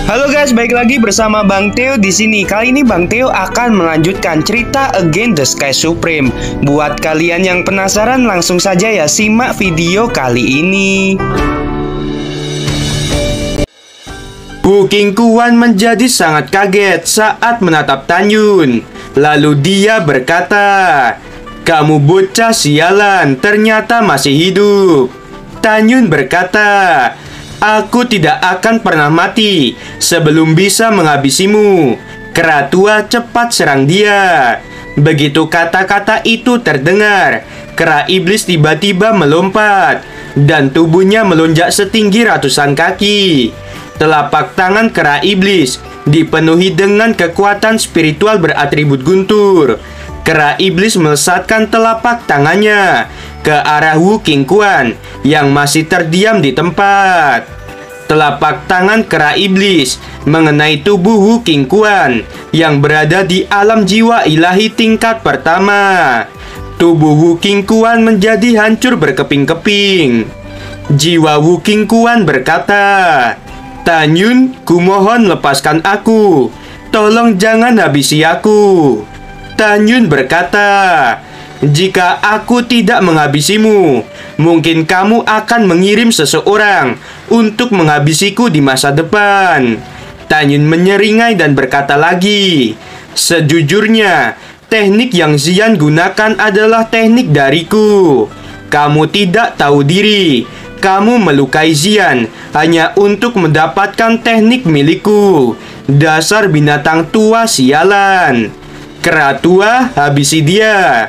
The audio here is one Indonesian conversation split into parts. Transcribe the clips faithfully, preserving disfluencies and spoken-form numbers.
Halo guys, balik lagi bersama Bang Theo di sini. Kali ini Bang Theo akan melanjutkan cerita Against the Sky Supreme. Buat kalian yang penasaran, langsung saja ya simak video kali ini. Wu Qingquan menjadi sangat kaget saat menatap Tanyun. Lalu dia berkata, "Kamu bocah sialan, ternyata masih hidup." Tanyun berkata, "Aku tidak akan pernah mati sebelum bisa menghabisimu." Kera tua cepat serang dia. Begitu kata-kata itu terdengar, kera iblis tiba-tiba melompat dan tubuhnya melonjak setinggi ratusan kaki. Telapak tangan kera iblis dipenuhi dengan kekuatan spiritual beratribut guntur. Kera iblis melesatkan telapak tangannya ke arah Wu Qingquan yang masih terdiam di tempat. Telapak tangan kera iblis mengenai tubuh Wu Qingquan yang berada di alam jiwa ilahi tingkat pertama. Tubuh Wu Qingquan menjadi hancur berkeping-keping. Jiwa Wu Qingquan berkata, "Tanyun, kumohon lepaskan aku. Tolong jangan habisi aku." Tanyun berkata, "Jika aku tidak menghabisimu, mungkin kamu akan mengirim seseorang untuk menghabisiku di masa depan." Tanyun menyeringai dan berkata lagi, "Sejujurnya, teknik yang Xian gunakan adalah teknik dariku. Kamu tidak tahu diri. Kamu melukai Xian hanya untuk mendapatkan teknik milikku. Dasar binatang tua sialan." Kera tua, habisi dia.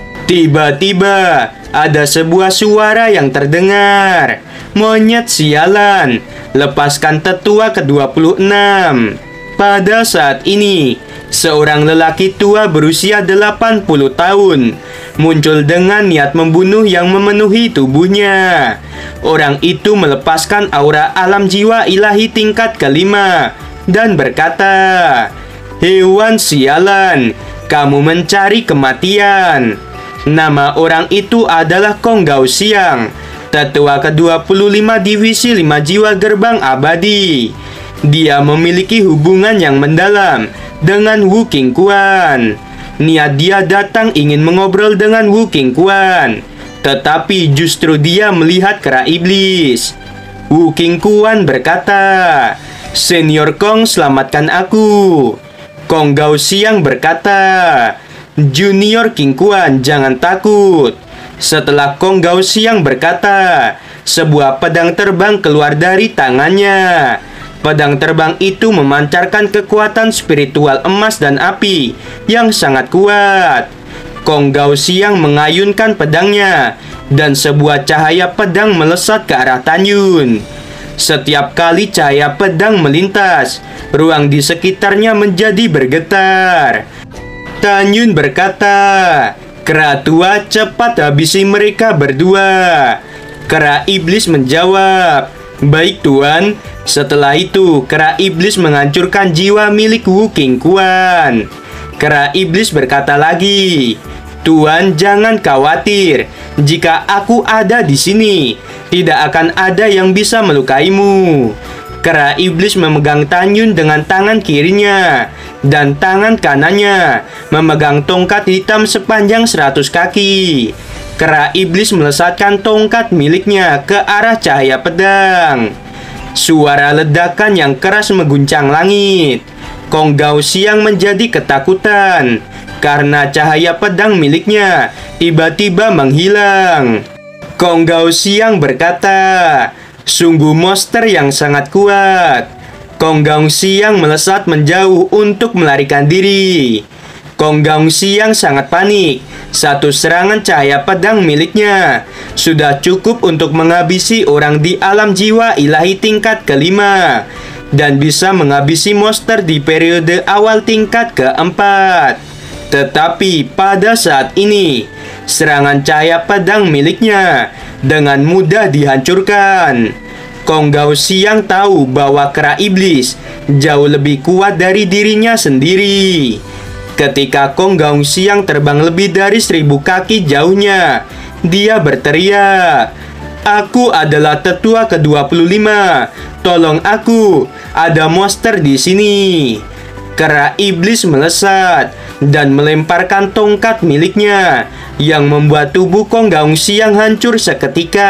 Tiba-tiba ada sebuah suara yang terdengar. "Monyet sialan, lepaskan tetua ke dua puluh enam. Pada saat ini, seorang lelaki tua berusia delapan puluh tahun muncul dengan niat membunuh yang memenuhi tubuhnya. Orang itu melepaskan aura alam jiwa ilahi tingkat kelima dan berkata, "Hewan sialan, kamu mencari kematian." Nama orang itu adalah Kong Gao Xiang, tetua ke dua puluh lima divisi lima jiwa gerbang abadi. Dia memiliki hubungan yang mendalam dengan Wu Qingquan. Niat dia datang ingin mengobrol dengan Wu Qingquan, tetapi justru dia melihat kera iblis. Wu Qingquan berkata, "Senior Kong, selamatkan aku." Kong Gao Xiang berkata, "Junior Qingquan, jangan takut." Setelah Kong Gao Xiang berkata, sebuah pedang terbang keluar dari tangannya. Pedang terbang itu memancarkan kekuatan spiritual emas dan api yang sangat kuat. Kong Gao Xiang mengayunkan pedangnya dan sebuah cahaya pedang melesat ke arah Tanyun. Setiap kali cahaya pedang melintas, ruang di sekitarnya menjadi bergetar. Tanyun berkata, "Kera tua, cepat habisi mereka berdua." Kera iblis menjawab, "Baik tuan." Setelah itu, kera iblis menghancurkan jiwa milik Wu Qingquan. Kera iblis berkata lagi, "Tuan, jangan khawatir. Jika aku ada di sini, tidak akan ada yang bisa melukaimu." Kera iblis memegang Tanyun dengan tangan kirinya, dan tangan kanannya memegang tongkat hitam sepanjang seratus kaki. Kera iblis melesatkan tongkat miliknya ke arah cahaya pedang. Suara ledakan yang keras mengguncang langit. Kong Gao Xiang menjadi ketakutan karena cahaya pedang miliknya tiba-tiba menghilang. Kong Gao Xiang berkata, "Sungguh monster yang sangat kuat." Kong Gao Xiang melesat menjauh untuk melarikan diri. Kong Gao Xiang sangat panik. Satu serangan cahaya pedang miliknya sudah cukup untuk menghabisi orang di alam jiwa ilahi tingkat kelima dan bisa menghabisi monster di periode awal tingkat keempat. Tetapi pada saat ini, serangan cahaya pedang miliknya dengan mudah dihancurkan. Kong Gao Xiang tahu bahwa kera iblis jauh lebih kuat dari dirinya sendiri. Ketika Kong Gao Xiang terbang lebih dari seribu kaki jauhnya, dia berteriak, Aku adalah tetua ke dua puluh lima. Tolong aku, ada monster di sini. Kera iblis melesat dan melemparkan tongkat miliknya yang membuat tubuh Kong Gaung Siang hancur seketika.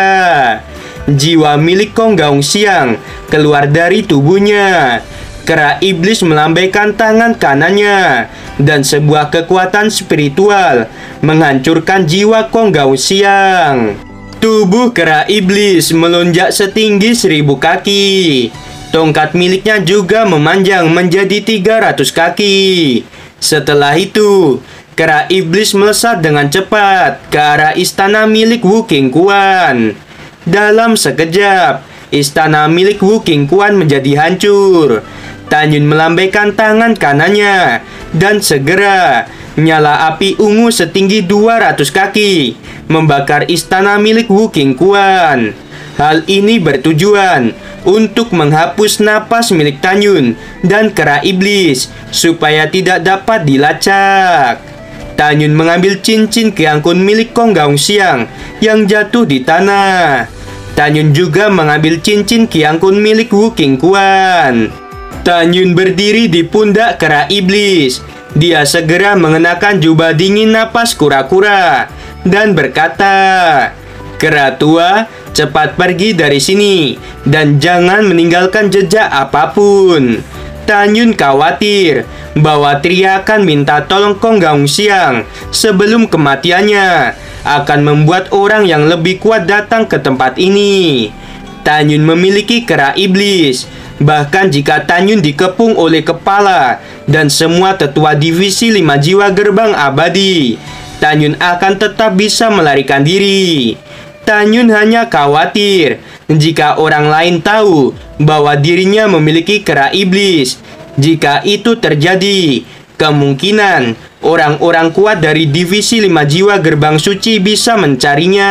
Jiwa milik Kong Gaung Siang keluar dari tubuhnya. Kera iblis melambaikan tangan kanannya dan sebuah kekuatan spiritual menghancurkan jiwa Kong Gaung Siang. Tubuh kera iblis melonjak setinggi seribu kaki. Tongkat miliknya juga memanjang menjadi tiga ratus kaki. Setelah itu, kera iblis melesat dengan cepat ke arah istana milik Wu Qingquan. Dalam sekejap, istana milik Wu Qingquan menjadi hancur. Tan Yun melambaikan tangan kanannya dan segera nyala api ungu setinggi dua ratus kaki membakar istana milik Wu Qingquan. Hal ini bertujuan untuk menghapus napas milik Tan Yun dan kera iblis supaya tidak dapat dilacak. Tan Yun mengambil cincin Qiangkun milik Kong Gaung Siang yang jatuh di tanah. Tan Yun juga mengambil cincin Qiangkun milik Wu Qingquan. Tan Yun berdiri di pundak kera iblis. Dia segera mengenakan jubah dingin napas kura-kura dan berkata, "Kera tua, cepat pergi dari sini dan jangan meninggalkan jejak apapun." Tan Yun khawatir bahwa teriakan minta tolong Kong Gaung Siang sebelum kematiannya akan membuat orang yang lebih kuat datang ke tempat ini. Tan Yun memiliki kera iblis. Bahkan jika Tan Yun dikepung oleh kepala dan semua tetua divisi lima jiwa gerbang abadi, Tan Yun akan tetap bisa melarikan diri. Tan Yun hanya khawatir jika orang lain tahu bahwa dirinya memiliki kera iblis. Jika itu terjadi, kemungkinan orang-orang kuat dari divisi lima jiwa gerbang suci bisa mencarinya.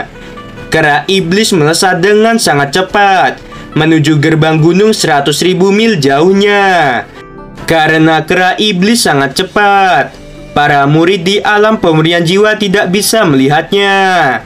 Kera iblis melesat dengan sangat cepat menuju gerbang gunung seratus ribu mil jauhnya. Karena kera iblis sangat cepat, para murid di alam pemberian jiwa tidak bisa melihatnya.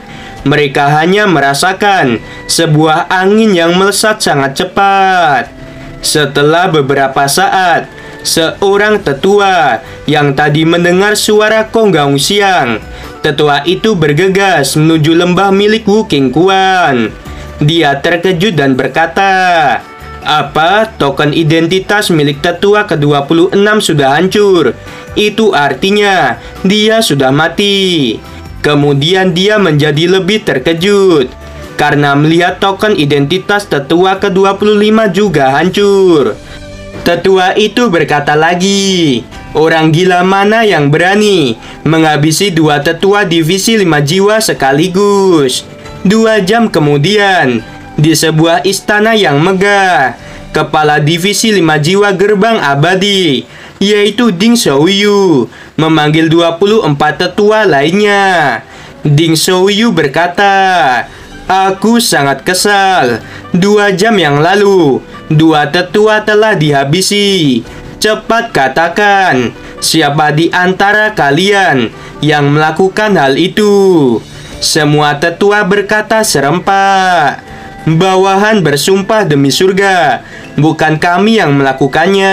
Mereka hanya merasakan sebuah angin yang melesat sangat cepat. Setelah beberapa saat, seorang tetua yang tadi mendengar suara Kong Gaung Siang, tetua itu bergegas menuju lembah milik Wu Qingquan. Dia terkejut dan berkata, "Apa? Token identitas milik tetua ke dua puluh enam sudah hancur. Itu artinya dia sudah mati." Kemudian dia menjadi lebih terkejut karena melihat token identitas tetua ke dua puluh lima juga hancur. Tetua itu berkata lagi, "Orang gila mana yang berani menghabisi dua tetua divisi lima jiwa sekaligus?" Dua jam kemudian, di sebuah istana yang megah, kepala divisi lima jiwa gerbang abadi, yaitu Ding Shouyu, memanggil dua puluh empat tetua lainnya. Ding Shouyu berkata, "Aku sangat kesal. Dua jam yang lalu, dua tetua telah dihabisi. Cepat katakan, siapa di antara kalian yang melakukan hal itu?" Semua tetua berkata serempak, "Bawahan bersumpah demi surga, bukan kami yang melakukannya."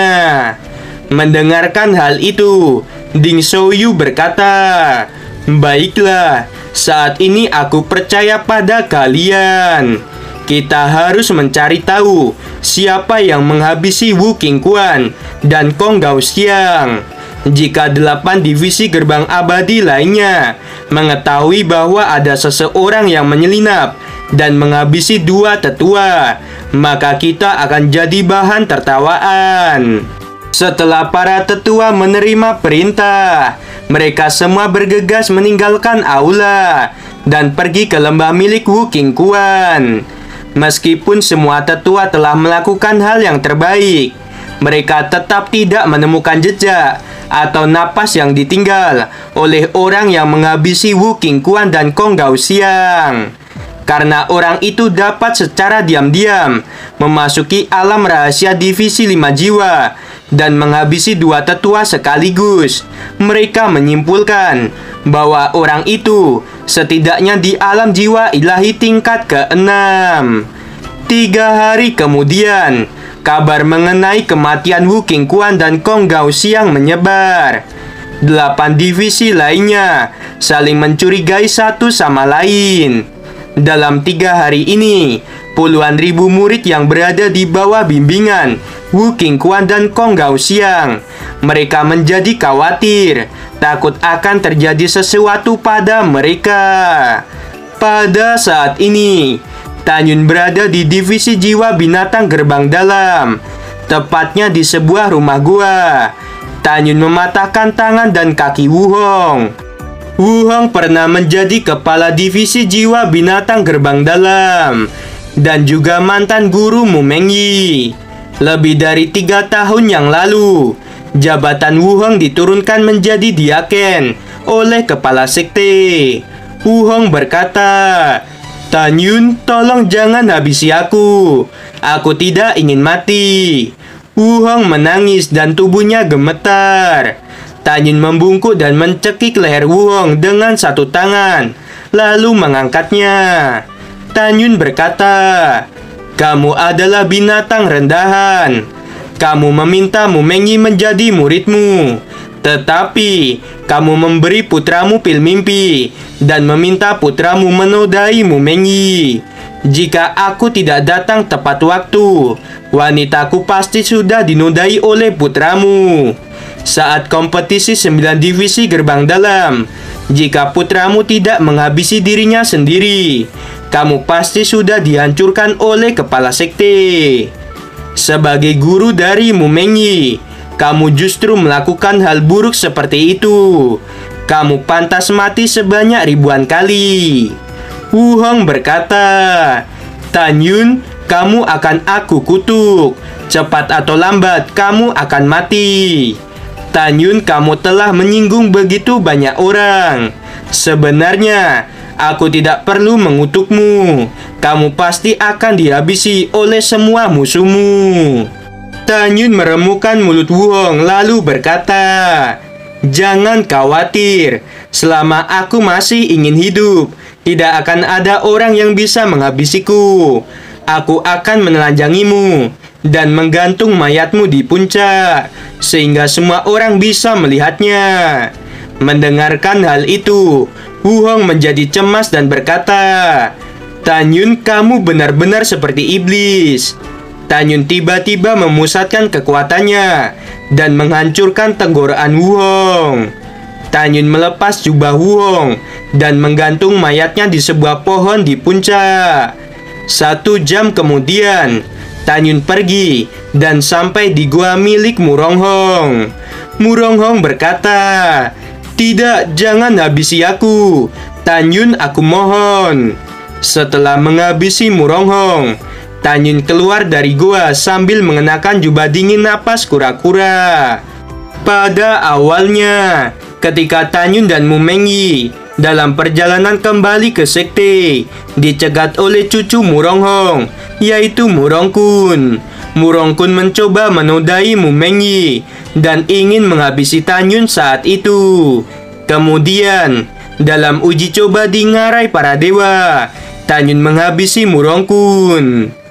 Mendengarkan hal itu, Ding Shouyu berkata, "Baiklah, saat ini aku percaya pada kalian. Kita harus mencari tahu siapa yang menghabisi Wu Qingquan dan Kong Gaung Siang. Jika delapan divisi gerbang abadi lainnya mengetahui bahwa ada seseorang yang menyelinap dan menghabisi dua tetua, maka kita akan jadi bahan tertawaan." Setelah para tetua menerima perintah, mereka semua bergegas meninggalkan aula dan pergi ke lembah milik Wu Qingquan. Meskipun semua tetua telah melakukan hal yang terbaik, mereka tetap tidak menemukan jejak atau napas yang ditinggal oleh orang yang menghabisi Wu Qingquan dan Kong Gaung Siang. Karena orang itu dapat secara diam-diam memasuki alam rahasia divisi lima jiwa dan menghabisi dua tetua sekaligus. Mereka menyimpulkan bahwa orang itu setidaknya di alam jiwa ilahi tingkat keenam. Tiga hari kemudian, kabar mengenai kematian Wu Qingquan dan Kong Gao Xiang menyebar. Delapan divisi lainnya saling mencurigai satu sama lain. Dalam tiga hari ini, puluhan ribu murid yang berada di bawah bimbingan Wu Qingquan dan Kong Gao Xiang, mereka menjadi khawatir, takut akan terjadi sesuatu pada mereka. Pada saat ini, Tan Yun berada di divisi jiwa binatang gerbang dalam, tepatnya di sebuah rumah gua. Tan Yun mematahkan tangan dan kaki Wu Hong. Wu Hong pernah menjadi kepala divisi jiwa binatang gerbang dalam dan juga mantan guru Mu Mengyi. Lebih dari tiga tahun yang lalu, jabatan Wu Hong diturunkan menjadi diaken oleh kepala sekte. Wu Hong berkata, "Tan Yun, tolong jangan habisi aku. Aku tidak ingin mati." Wu Hong menangis dan tubuhnya gemetar. Tan Yun membungkuk dan mencekik leher Wu Hong dengan satu tangan, lalu mengangkatnya. Tan Yun berkata, "Kamu adalah binatang rendahan. Kamu meminta Mu Mengyi menjadi muridmu, tetapi kamu memberi putramu pil mimpi dan meminta putramu menodai Mu Mengyi. Jika aku tidak datang tepat waktu, wanitaku pasti sudah dinodai oleh putramu. Saat kompetisi sembilan divisi gerbang dalam, jika putramu tidak menghabisi dirinya sendiri, kamu pasti sudah dihancurkan oleh kepala sekte. Sebagai guru dari Mu Mengyi, kamu justru melakukan hal buruk seperti itu. Kamu pantas mati sebanyak ribuan kali." Wu Hong berkata, "Tan Yun, kamu akan aku kutuk. Cepat atau lambat, kamu akan mati. Tan Yun, kamu telah menyinggung begitu banyak orang. Sebenarnya, aku tidak perlu mengutukmu. Kamu pasti akan dihabisi oleh semua musuhmu." Tan Yun meremukkan mulut Wu Hong lalu berkata, "Jangan khawatir. Selama aku masih ingin hidup, tidak akan ada orang yang bisa menghabisiku. Aku akan menelanjangimu dan menggantung mayatmu di puncak, sehingga semua orang bisa melihatnya." Mendengarkan hal itu, Wu Hong menjadi cemas dan berkata, "Tan Yun, kamu benar-benar seperti iblis." Tan Yun tiba-tiba memusatkan kekuatannya dan menghancurkan tenggorokan Wu Hong. Tan Yun melepas jubah Wu Hong dan menggantung mayatnya di sebuah pohon di puncak. Satu jam kemudian, Tan Yun pergi dan sampai di gua milik Mu Ronghong. Mu Ronghong berkata, "Tidak, jangan habisi aku. Tan Yun, aku mohon." Setelah menghabisi Mu Ronghong, Tan Yun keluar dari gua sambil mengenakan jubah dingin napas kura-kura. Pada awalnya, ketika Tan Yun dan Mu Mengyi dalam perjalanan kembali ke sekte, dicegat oleh cucu Mu Ronghong, yaitu Mu Rongkun. Mu Rongkun mencoba menodai Mu Mengyi dan ingin menghabisi Tan Yun saat itu. Kemudian, dalam uji coba di ngarai para dewa, Tan Yun menghabisi Mu Rongkun.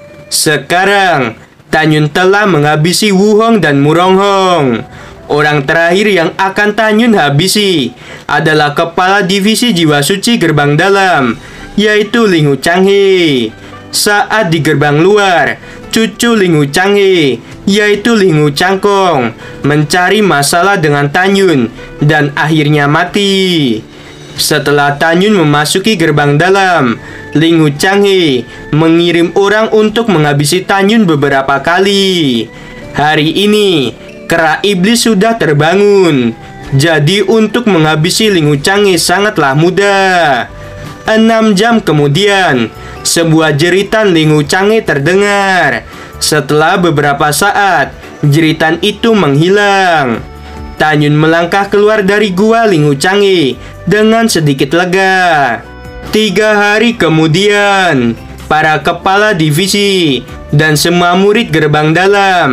Sekarang, Tan Yun telah menghabisi Wu Hong dan Mu Ronghong. Orang terakhir yang akan Tan Yun habisi adalah kepala divisi jiwa suci gerbang dalam, yaitu Ling Hu Changhe. Saat di gerbang luar, cucu Ling Hu Changhe, yaitu Ling Hu Changkong, mencari masalah dengan Tan Yun dan akhirnya mati. Setelah Tan Yun memasuki gerbang dalam, Ling Hu Changhe mengirim orang untuk menghabisi Tan Yun beberapa kali. Hari ini, kera iblis sudah terbangun. Jadi untuk menghabisi Ling Hu Changhe sangatlah mudah. Enam jam kemudian, sebuah jeritan Ling Hu Changhe terdengar. Setelah beberapa saat, jeritan itu menghilang. Tan Yun melangkah keluar dari gua Ling Hu Changhe dengan sedikit lega. Tiga hari kemudian, para kepala divisi dan semua murid gerbang dalam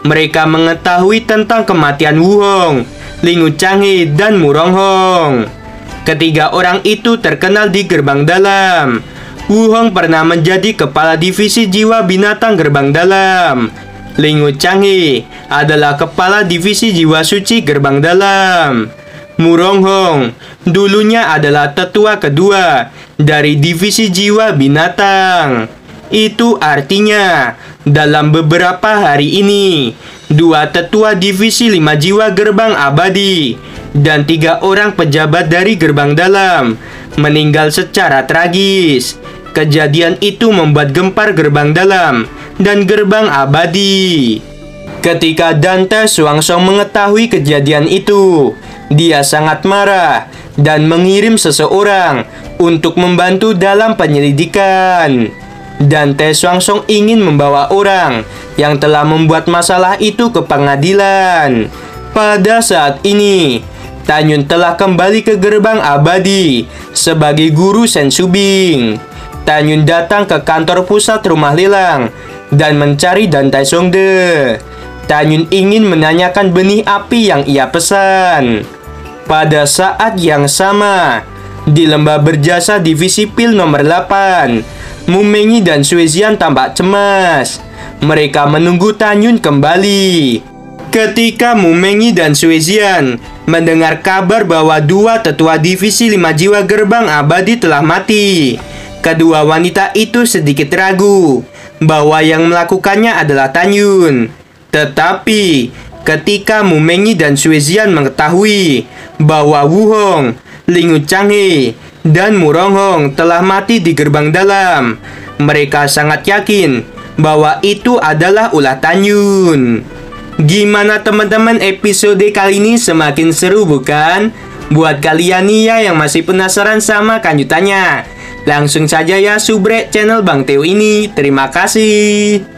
mereka mengetahui tentang kematian Wu Hong, Lingu Changhe, dan Murong Hong. Ketiga orang itu terkenal di gerbang dalam. Wu Hong pernah menjadi kepala divisi jiwa binatang gerbang dalam. Lingu Changhe adalah kepala divisi jiwa suci gerbang dalam. Murong Hong dulunya adalah tetua kedua dari divisi jiwa binatang. Itu artinya dalam beberapa hari ini, dua tetua divisi lima jiwa gerbang abadi dan tiga orang pejabat dari gerbang dalam meninggal secara tragis. Kejadian itu membuat gempar gerbang dalam dan gerbang abadi. Ketika Dante Xuanzong mengetahui kejadian itu, dia sangat marah dan mengirim seseorang untuk membantu dalam penyelidikan. Dante Xuanzong ingin membawa orang yang telah membuat masalah itu ke pengadilan. Pada saat ini, Tan Yun telah kembali ke gerbang abadi sebagai guru Sensubing. Tan Yun datang ke kantor pusat rumah lelang dan mencari Dante Songde. Tan Yun ingin menanyakan benih api yang ia pesan. Pada saat yang sama, di lembah berjasa divisi pil nomor delapan, Mu Mengyi dan Sui Zhan tampak cemas. Mereka menunggu Tan Yun kembali. Ketika Mu Mengyi dan Sui Zhan mendengar kabar bahwa dua tetua divisi lima jiwa gerbang abadi telah mati, kedua wanita itu sedikit ragu bahwa yang melakukannya adalah Tan Yun. Tetapi ketika Mu Mengyi dan Sui Zhan mengetahui bahwa Wu Hong, Lingu Changhe, dan Murong Hong telah mati di gerbang dalam, mereka sangat yakin bahwa itu adalah ulah Tan Yun. Gimana teman-teman, episode kali ini semakin seru bukan? Buat kalian nih ya yang masih penasaran sama kelanjutannya, langsung saja ya subrek channel Bang Teo ini. Terima kasih.